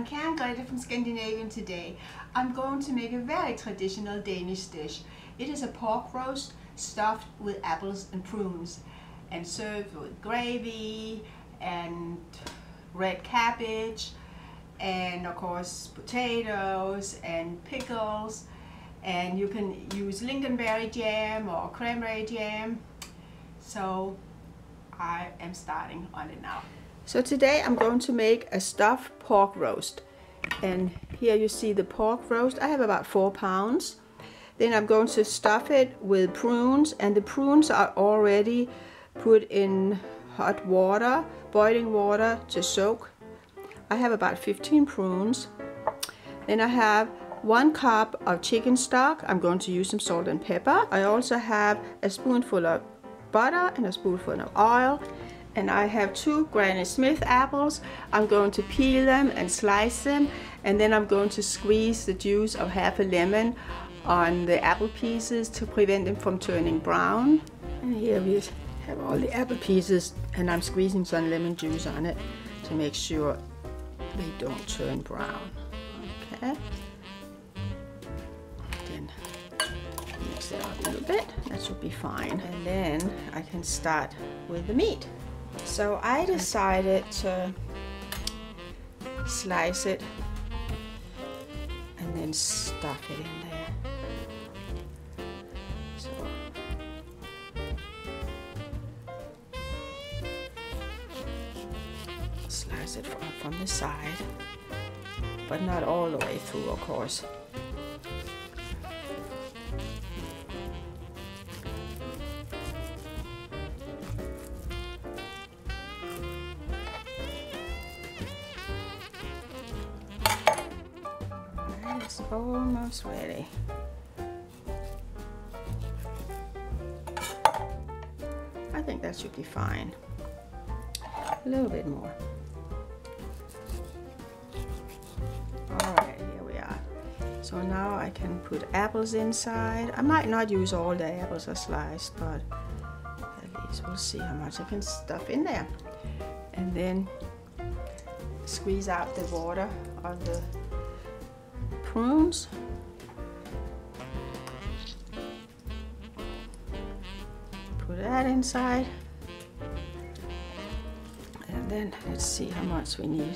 I'm Karen Grete from Scandinavian Today. I'm going to make a very traditional Danish dish. It is a pork roast stuffed with apples and prunes and served with gravy and red cabbage and of course potatoes and pickles, and you can use lingonberry jam or cranberry jam. So I am starting on it now. So today I'm going to make a stuffed pork roast, and here you see the pork roast. I have about 4 pounds. Then I'm going to stuff it with prunes, and the prunes are already put in hot water, boiling water to soak. I have about 15 prunes. Then I have 1 cup of chicken stock. I'm going to use some salt and pepper. I also have a spoonful of butter and a spoonful of oil. And I have 2 Granny Smith apples. I'm going to peel them and slice them, and then I'm going to squeeze the juice of half a lemon on the apple pieces to prevent them from turning brown. And here we have all the apple pieces, and I'm squeezing some lemon juice on it to make sure they don't turn brown. Okay. Then mix it up a little bit. That should be fine. And then I can start with the meat. So I decided to slice it and then stuff it in there. So slice it from the side, but not all the way through, of course. It's almost ready. I think that should be fine. A little bit more. Alright, here we are. So now I can put apples inside. I might not use all the apples I sliced, but at least we'll see how much I can stuff in there. And then squeeze out the water of the prunes. Put that inside, and then let's see how much we need.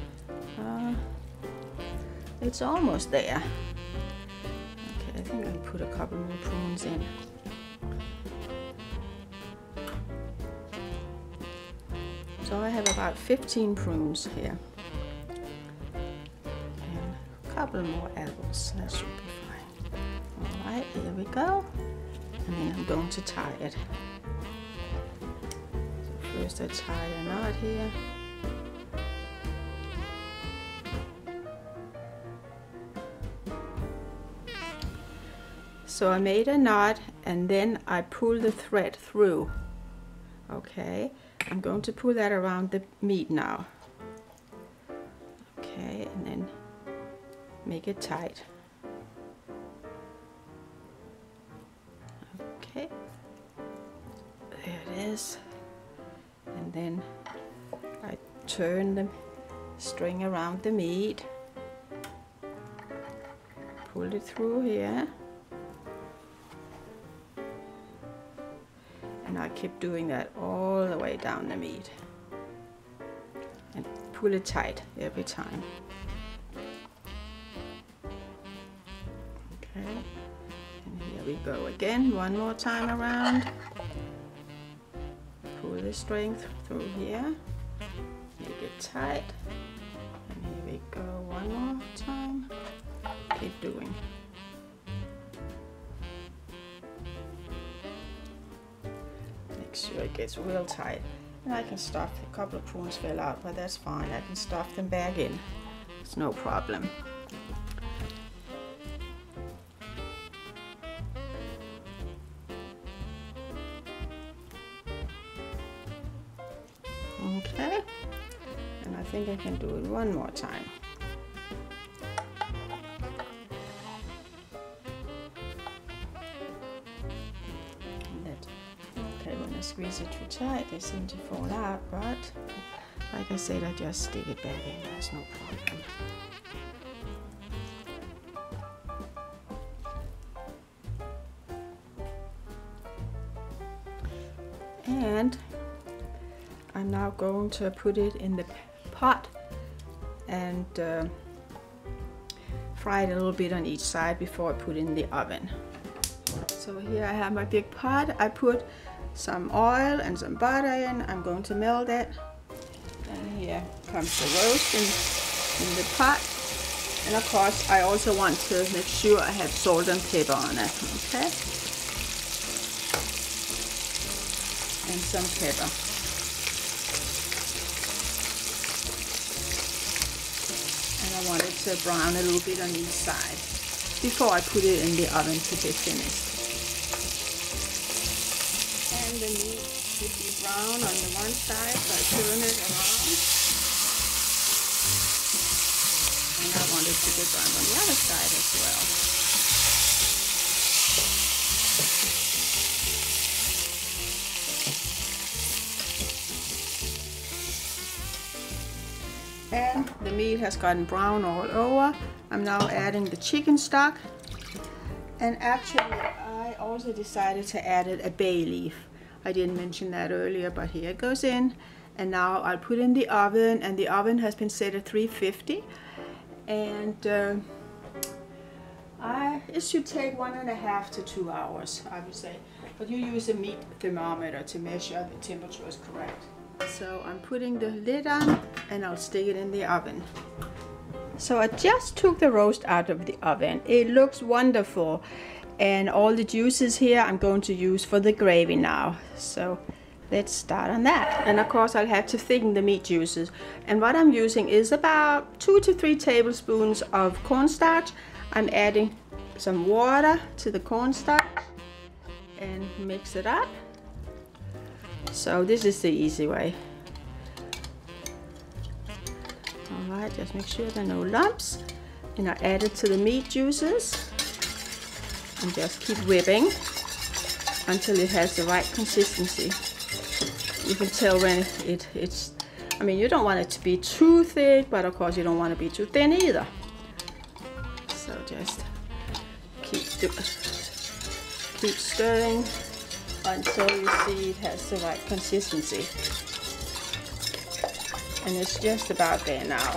It's almost there. Okay, I think I'll put a couple more prunes in. So I have about 15 prunes here. Couple more apples, that should be fine. Alright, here we go. And then I'm going to tie it. So first I tie a knot here. So I made a knot, and then I pull the thread through. Okay, I'm going to pull that around the meat now. Okay, and then make it tight. Okay, there it is. And then I turn the string around the meat, pull it through here, and I keep doing that all the way down the meat and pull it tight every time. And here we go again, one more time around. Pull the string through here, make it tight, and here we go one more time. Keep doing. Make sure it gets real tight. And I can stuff, a couple of prunes fell out, but that's fine. I can stuff them back in. It's no problem. Okay, and I think I can do it one more time. Okay, when I squeeze it too tight, they seem to fall out, but Like I said, I just stick it back in, there's no problem. And I'm now going to put it in the pot and fry it a little bit on each side before I put it in the oven. So here I have my big pot. I put some oil and some butter in. I'm going to melt it. And here comes the roast in the pot. And of course I also want to make sure I have salt and pepper on it. Okay? And some pepper. And I want it to brown a little bit on each side before I put it in the oven to be finished. And the meat should be brown on the one side, so I turn it around. And I want it to be brown on the other side as well. And the meat has gotten brown all over. I'm now adding the chicken stock. And actually, I also decided to add a bay leaf. I didn't mention that earlier, but here it goes in. And now I'll put in the oven, and the oven has been set at 350. And it should take 1.5 to 2 hours, I would say. But you use a meat thermometer to measure the temperature is correct. So I'm putting the lid on and I'll stick it in the oven. So I just took the roast out of the oven. It looks wonderful. And all the juices here I'm going to use for the gravy now. So let's start on that. And of course I'll have to thicken the meat juices. And what I'm using is about 2 to 3 tablespoons of cornstarch. I'm adding some water to the cornstarch and mix it up. So this is the easy way. Alright, just make sure there are no lumps. And I add it to the meat juices. And just keep whipping until it has the right consistency. You can tell when it's, I mean, you don't want it to be too thick, but of course you don't want to be too thin either. So just keep stirring until you see it has the right consistency. And it's just about there now.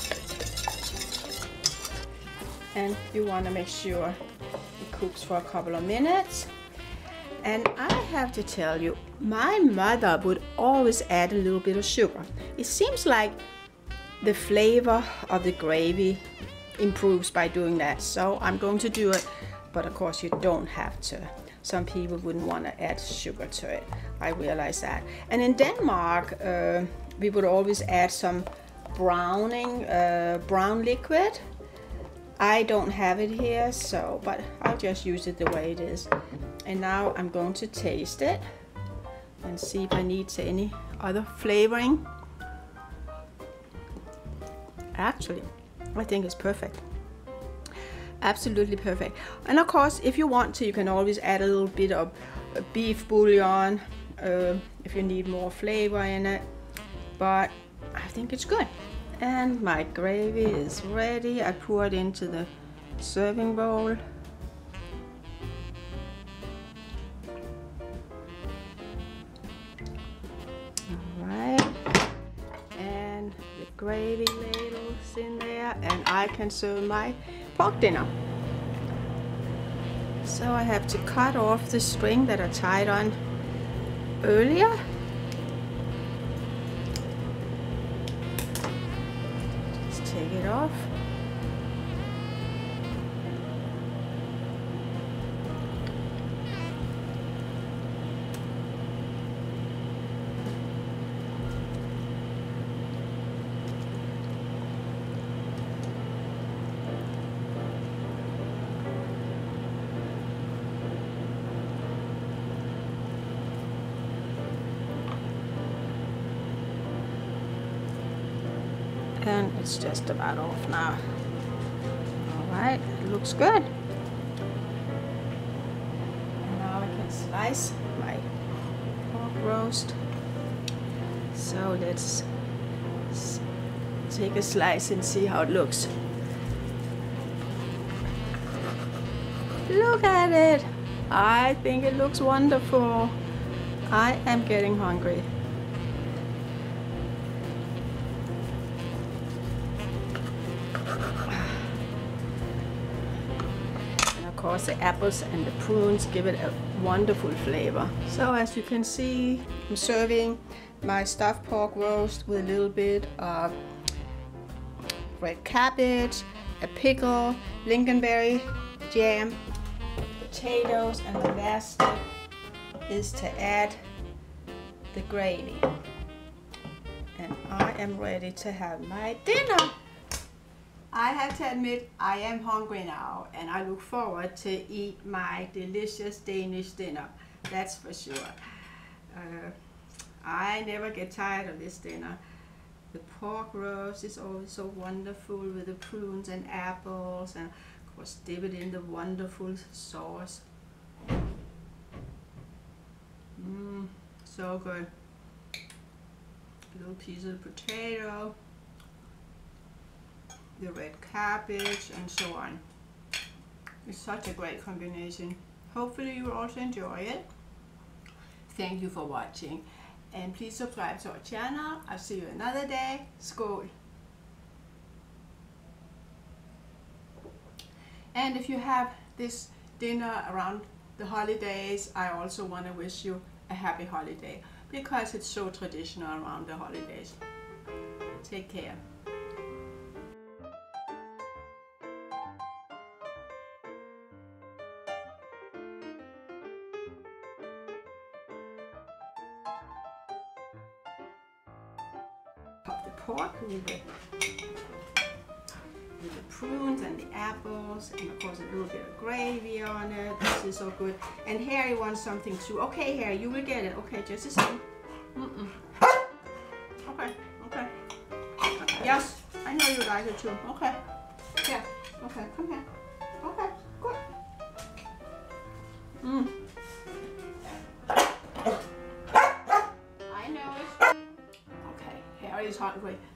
And you want to make sure it cooks for a couple of minutes. And I have to tell you, my mother would always add a little bit of sugar. It seems like the flavor of the gravy improves by doing that. So I'm going to do it, but of course you don't have to. Some people wouldn't want to add sugar to it. I realize that. And in Denmark, we would always add some brown liquid. I don't have it here, so, but I'll just use it the way it is. And now I'm going to taste it and see if I need any other flavoring. Actually, I think it's perfect. Absolutely perfect. And of course, if you want to, you can always add a little bit of beef bouillon if you need more flavor in it. But I think it's good. And my gravy is ready. I pour it into the serving bowl. Alright. And the gravy ladle's in there, and I can serve my pork dinner. So I have to cut off the string that I tied on earlier. Take it off. And it's just about off now. Alright, it looks good. And now I can slice my pork roast. So let's Let's take a slice and see how it looks. Look at it! I think it looks wonderful. I am getting hungry. And of course the apples and the prunes give it a wonderful flavor. So as you can see, I'm serving my stuffed pork roast with a little bit of red cabbage, a pickle, lingonberry jam, potatoes, and the last step is to add the gravy. And I am ready to have my dinner. I have to admit, I am hungry now, and I look forward to eat my delicious Danish dinner. That's for sure. I never get tired of this dinner. The pork roast is always so wonderful with the prunes and apples, and of course dip it in the wonderful sauce. So good. A little piece of potato, the red cabbage, and so on. It's such a great combination. Hopefully you will also enjoy it. Thank you for watching, and please subscribe to our channel. I'll see you another day. Skål! And if you have this dinner around the holidays, I also want to wish you a happy holiday, because it's so traditional around the holidays. Take care. Pop the pork with the prunes and the apples, and of course a little bit of gravy on it. This is so good. And Harry wants something too. Okay, Harry, you will get it. Okay, just a second. Okay, okay. Yes, I know you like it too. Okay. Yeah. Okay, come here. Okay, good. I know it. Okay, Harry is hungry.